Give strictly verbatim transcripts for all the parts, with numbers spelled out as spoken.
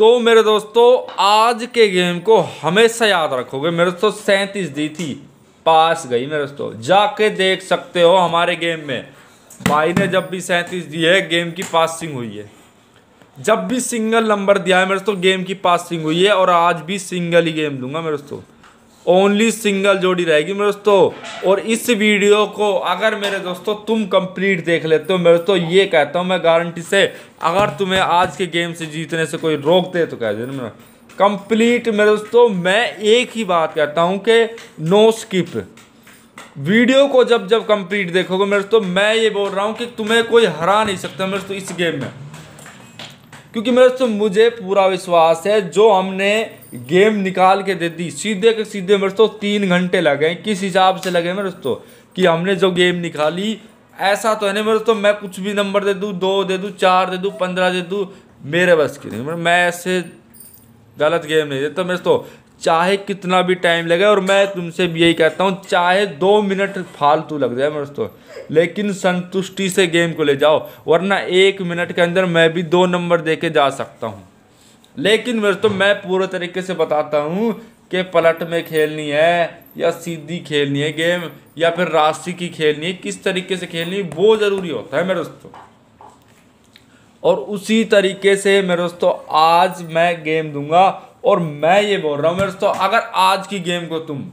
तो मेरे दोस्तों आज के गेम को हमेशा याद रखोगे। मेरे दोस्तों सैंतीस दी थी, पास गई मेरे दोस्तों, जाके देख सकते हो हमारे गेम में। भाई ने जब भी सैंतीस दी है गेम की पासिंग हुई है, जब भी सिंगल नंबर दिया है मेरे दोस्तों गेम की पासिंग हुई है। और आज भी सिंगल ही गेम दूंगा मेरे दोस्तों, ओनली सिंगल जोड़ी रहेगी मेरे दोस्तों। और इस वीडियो को अगर मेरे दोस्तों तुम कंप्लीट देख लेते हो मेरे दोस्तों, ये कहता हूँ मैं गारंटी से, अगर तुम्हें आज के गेम से जीतने से कोई रोक दे तो कह देना मेरा कंप्लीट। मेरे दोस्तों मैं एक ही बात कहता हूँ कि नो स्किप। वीडियो को जब जब कंप्लीट देखोगे मेरे दोस्तों, मैं ये बोल रहा हूँ कि तुम्हें कोई हरा नहीं सकता मेरे दोस्तों इस गेम में, क्योंकि मेरे दोस्तों मुझे पूरा विश्वास है जो हमने गेम निकाल के दे दी सीधे के सीधे मेरे दोस्तों तीन घंटे लगे। किस हिसाब से लगे मेरे दोस्तों कि हमने जो गेम निकाली, ऐसा तो है नहीं मेरे दोस्तों मैं कुछ भी नंबर दे दूँ, दो दे दूँ, चार दे दूँ, पंद्रह दे दूँ, मेरे बस की नहीं। मैं ऐसे गलत गेम नहीं देता मेरे दोस्तों, चाहे कितना भी टाइम लगे। और मैं तुमसे भी यही कहता हूँ चाहे दो मिनट फालतू लग जाए मेरे दोस्तों, लेकिन संतुष्टि से गेम को ले जाओ, वरना एक मिनट के अंदर मैं भी दो नंबर दे के जा सकता हूँ। लेकिन मेरे दोस्तों मैं पूरे तरीके से बताता हूँ कि पलट में खेलनी है या सीधी खेलनी है गेम, या फिर राशि की खेलनी है, किस तरीके से खेलनी है वो ज़रूरी होता है मेरे दोस्तों। और उसी तरीके से मेरे दोस्तों आज मैं गेम दूंगा। और मैं ये बोल रहा हूँ मेरे दोस्तों, अगर आज की गेम को तुम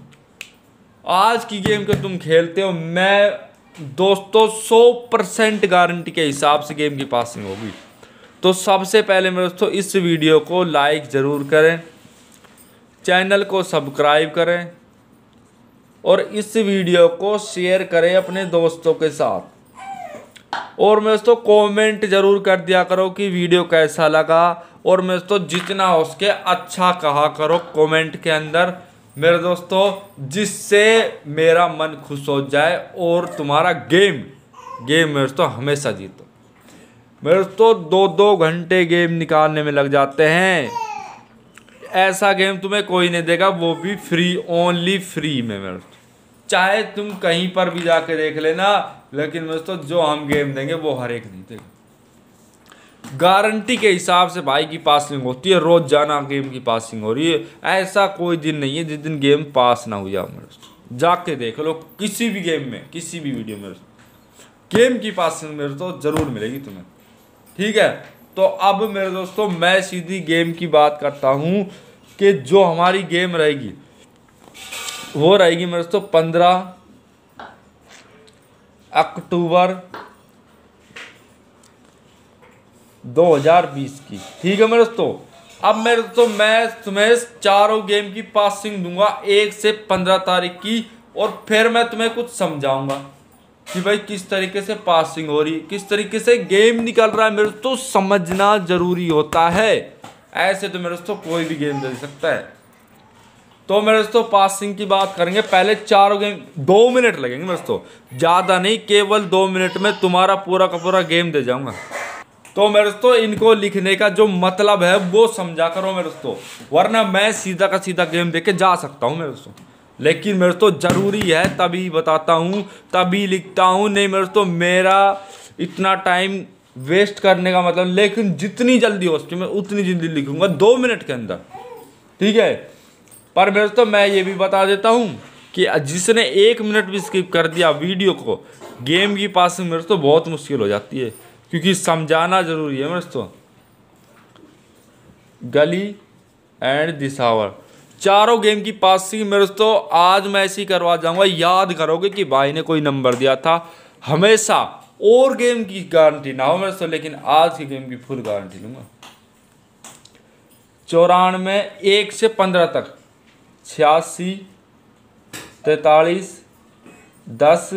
आज की गेम को तुम खेलते हो, मैं दोस्तों सौ परसेंट गारंटी के हिसाब से गेम की पासिंग होगी। तो सबसे पहले मेरे दोस्तों इस वीडियो को लाइक ज़रूर करें, चैनल को सब्सक्राइब करें और इस वीडियो को शेयर करें अपने दोस्तों के साथ। और मैं दोस्तों कमेंट जरूर कर दिया करो कि वीडियो कैसा लगा। और मैं दोस्तों जितना हो सके अच्छा कहा करो कमेंट के अंदर मेरे दोस्तों, जिससे मेरा मन खुश हो जाए और तुम्हारा गेम गेम मेरे दोस्तों हमेशा जीतो। मेरे दोस्तों दो दो घंटे गेम निकालने में लग जाते हैं, ऐसा गेम तुम्हें कोई नहीं देगा, वो भी फ्री, ओनली फ्री में मेरे दोस्तों। चाहे तुम कहीं पर भी जाके देख लेना, लेकिन दोस्तों जो हम गेम देंगे वो हर एक नहीं देगा। गारंटी के हिसाब से भाई की पासिंग होती है, रोज जाना गेम की पासिंग हो रही है। ऐसा कोई दिन नहीं है जिस दिन गेम पास ना हो जाए मेरे दोस्तों, जाके देख लो किसी भी गेम में, किसी भी वीडियो में गेम की पासिंग मेरे दोस्तों जरूर मिलेगी तुम्हें। ठीक है, तो अब मेरे दोस्तों मैं सीधी गेम की बात करता हूँ कि जो हमारी गेम रहेगी वो रहेगी मेरे दोस्तों पंद्रह अक्टूबर दो हज़ार बीस की। ठीक है मेरे दोस्तों, अब मेरे दोस्तों मैं तुम्हें चारों गेम की पासिंग दूंगा एक से पंद्रह तारीख की, और फिर मैं तुम्हें कुछ समझाऊंगा कि भाई किस तरीके से पासिंग हो रही है, किस तरीके से गेम निकल रहा है। मेरे दोस्तों समझना जरूरी होता है, ऐसे तो मेरे दोस्तों कोई भी गेम दे सकता है। तो मेरे दोस्तों पासिंग की बात करेंगे, पहले चारों गेम दो मिनट लगेंगे मेरे दोस्तों, ज़्यादा नहीं, केवल दो मिनट में तुम्हारा पूरा का पूरा गेम दे जाऊंगा। तो मेरे दोस्तों इनको लिखने का जो मतलब है वो समझा करो मेरे दोस्तों, वरना मैं सीधा का सीधा गेम देके जा सकता हूँ मेरे दोस्तों, लेकिन मेरे दोस्तों ज़रूरी है तभी बताता हूँ, तभी लिखता हूँ। नहीं मेरे दोस्तों मेरा इतना टाइम वेस्ट करने का मतलब, लेकिन जितनी जल्दी हो सके मैं उतनी जल्दी लिखूंगा दो मिनट के अंदर। ठीक है, पर मेरे दोस्तों मैं ये भी बता देता हूँ कि जिसने एक मिनट भी स्किप कर दिया वीडियो को, गेम की पासिंग मेरे दोस्तों बहुत मुश्किल हो जाती है, क्योंकि समझाना जरूरी है मेरे दोस्तों। गली एंड दिसावर चारों गेम की पासिंग मेरे दोस्तों आज मैं ऐसी करवा जाऊंगा, याद करोगे कि भाई ने कोई नंबर दिया था हमेशा। और गेम की गारंटी ना हो मेरे दोस्तों, लेकिन आज की गेम की फुल गारंटी लूंगा। चौरानवे एक से पंद्रह तक, छियासी, तैतालीस, दस,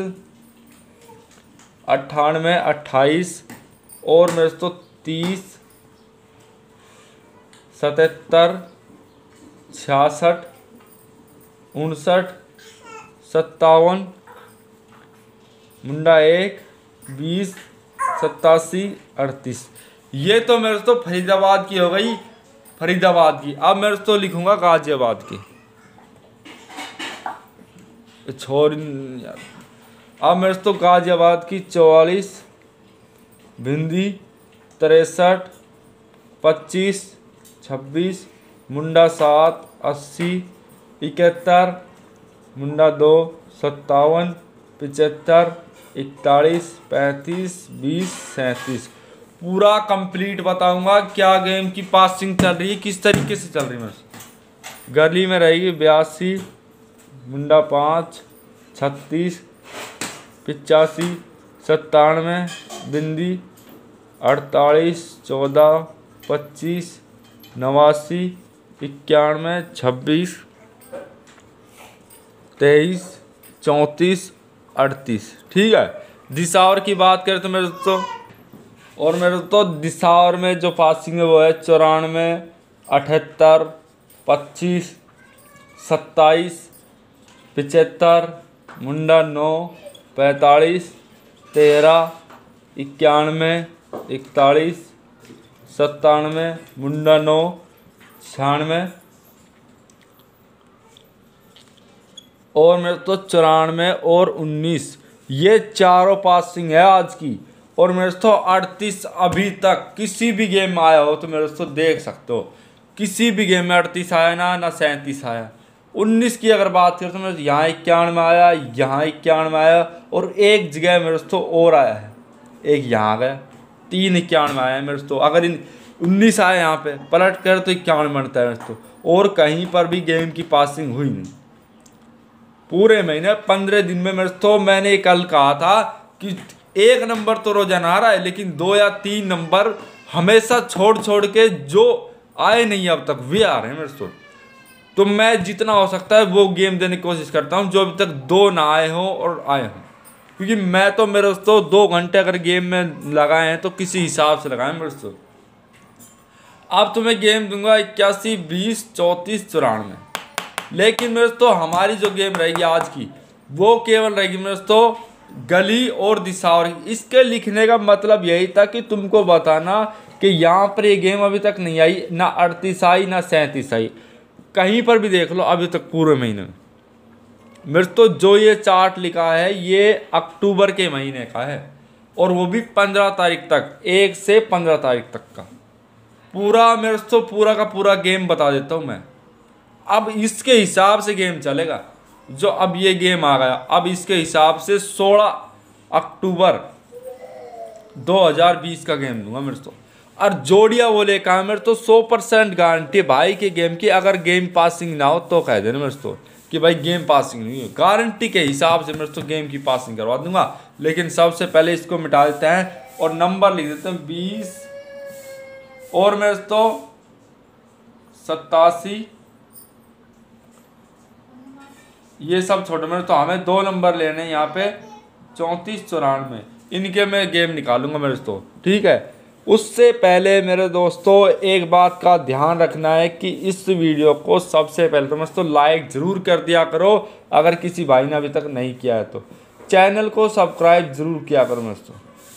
अट्ठानवे, अट्ठाईस, और मेरे दोस्तों तीस, सतहत्तर, छियासठ, उनसठ, सत्तावन, मुंडा एक, बीस, सत्तासी, अड़तीस। ये तो मेरे दोस्तों फरीदाबाद की हो गई, फरीदाबाद की। अब मेरे दोस्तों लिखूंगा गाजियाबाद की, छोड़ यार। अब मेरे दोस्तों गाजियाबाद की चौवालीस, भिंडी तिरसठ, पच्चीस, छब्बीस, मुंडा सात, अस्सी, इकहत्तर, मुंडा दो, सत्तावन, पचहत्तर, इकतालीस, पैंतीस, बीस, सैंतीस। पूरा कंप्लीट बताऊंगा क्या गेम की पासिंग चल रही है, किस तरीके से चल रही है। मेरे गली में रहेगी बयासी, मुंडा पाँच, छत्तीस, पिचासी, सत्तानवे, बिंदी अड़तालीस, चौदह, पच्चीस, नवासी, इक्यानवे, छब्बीस, तेईस, चौंतीस, अड़तीस। ठीक है। दिसावर की बात करें तो मेरे दोस्तों, और मेरे तो दिसावर में जो पासिंग है वो है चौरानवे, अठहत्तर, पच्चीस, सत्ताईस, पचहत्तर, मुंडा नौ, पैंतालीस, तेरह, इक्यानवे, इकतालीस, सत्तानवे, मुंडा नौ, छियानवे, और मेरे तो चौरानवे और उन्नीस। ये चारों पासिंग है आज की। और मेरे तो अड़तीस अभी तक किसी भी गेम में आया हो तो मेरे तो देख सकते हो, किसी भी गेम में अड़तीस आया ना ना सैंतीस आया। उन्नीस की अगर बात करें तो मेरे यहाँ इक्यानवे आया, यहाँ इक्यानवे आया, और एक जगह मेरे तो और आया है, एक यहाँ गया, तीन इक्यानवे आया है मेरे तो। अगर इन उन्नीस आया यहाँ पे पलट कर तो इक्यानवे बनता है मेरे तो। और कहीं पर भी गेम की पासिंग हुई नहीं पूरे महीने पंद्रह दिन में। मेरे तो मैंने कल कहा था कि एक नंबर तो रोजाना आ रहा है, लेकिन दो या तीन नंबर हमेशा छोड़ छोड़ के जो आए नहीं अब तक वे आ रहे हैं मेरे तो। तो मैं जितना हो सकता है वो गेम देने की कोशिश करता हूँ जो अभी तक दो ना आए हो और आए हों, क्योंकि मैं तो मेरे दोस्तों दो घंटे अगर गेम में लगाए हैं तो किसी हिसाब से लगाए मेरे दोस्तों। अब तुम्हें गेम दूंगा इक्यासी, बीस, चौंतीस, चौरानवे। लेकिन मेरे दोस्तों हमारी जो गेम रहेगी आज की वो केवल रहेगी मेरे दोस्तों गली और दिसावर। इसके लिखने का मतलब यही था कि तुमको बताना कि यहाँ पर ये गेम अभी तक नहीं आई, ना अड़तीस आई ना सैंतीस आई, कहीं पर भी देख लो अभी तक पूरे महीने में। मेरे तो जो ये चार्ट लिखा है ये अक्टूबर के महीने का है, और वो भी पंद्रह तारीख तक, एक से पंद्रह तारीख तक का पूरा मेरे तो पूरा का पूरा गेम बता देता हूँ मैं। अब इसके हिसाब से गेम चलेगा। जो अब ये गेम आ गया, अब इसके हिसाब से सोलह अक्टूबर दो हज़ार बीस का गेम दूंगा मेरे तो। और जोड़िया वो लेकर आया मेरे तो सौ परसेंट गारंटी भाई के गेम की। अगर गेम पासिंग ना हो तो कह देना मेरे तो कि भाई गेम पासिंग नहीं है, गारंटी के हिसाब से मेरे तो गेम की पासिंग करवा दूंगा। लेकिन सबसे पहले इसको मिटा देते हैं और नंबर लिख देते हैं बीस, और मेरे तो सत्तासी, ये सब छोटे मेरे तो हमें दो नंबर लेने यहाँ पे चौंतीस, चौरानवे, इनके मैं गेम निकालूंगा मेरे तो। ठीक है। उससे पहले मेरे दोस्तों एक बात का ध्यान रखना है कि इस वीडियो को सबसे पहले तो दोस्तों लाइक ज़रूर कर दिया करो, अगर किसी भाई ने अभी तक नहीं किया है तो। चैनल को सब्सक्राइब ज़रूर किया करो दोस्तों।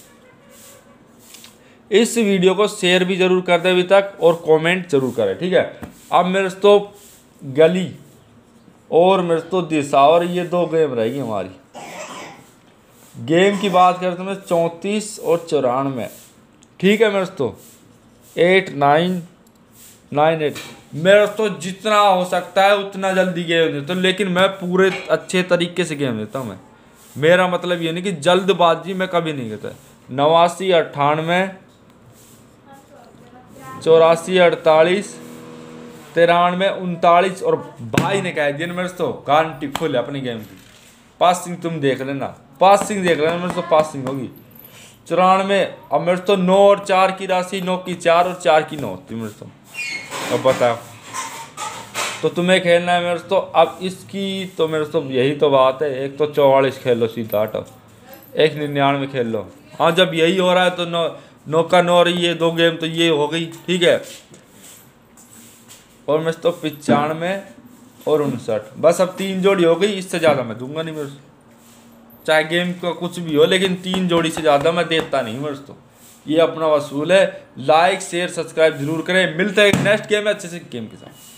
इस वीडियो को शेयर भी ज़रूर कर दे अभी तक, और कमेंट जरूर करें। ठीक है। अब मेरे दोस्तों गली और मेरे तो दिसावर, ये दो गेम रहेगी हमारी। गेम की बात करें तो मैं चौंतीस और चौरानवे। ठीक है मेरे दोस्तों, एट नाइन नाइन एट मेरे दोस्तों जितना हो सकता है उतना जल्दी गेम देता हूँ, लेकिन मैं पूरे अच्छे तरीके से गेम देता हूँ मैं। मेरा मतलब ये नहीं कि जल्दबाजी मैं कभी नहीं करता। नवासी, अट्ठानवे, चौरासी, अड़तालीस, तिरानवे, उनतालीस, और भाई ने कह दिया मेरे तो गारंटी फुल है अपनी गेम की। पासिंग तुम देख लेना, पासिंग देख लेना मेरे तो पासिंग होगी। चौरानवे, अब मेरे तो नौ और चार की राशि, नौ की चार और चार की नौ होती मेरे तो। अब बताओ तो तुम्हें खेलना है मेरे तो। अब इसकी तो मेरे तो यही तो बात है, एक तो चौवालीस खेल लो सीधा हटो, एक निन्यानवे खेल लो। हाँ जब यही हो रहा है तो नौ नौ का नौ और ये दो गेम तो ये हो गई। ठीक है। और मैं तो पचानवे और उनसठ, बस अब तीन जोड़ी हो गई, इससे ज़्यादा मैं दूंगा नहीं मेरे, चाहे गेम का कुछ भी हो, लेकिन तीन जोड़ी से ज़्यादा मैं देता नहीं मेरे तो। ये अपना वसूल है। लाइक शेयर सब्सक्राइब जरूर करें। मिलते हैं नेक्स्ट गेम में अच्छे से गेम के साथ।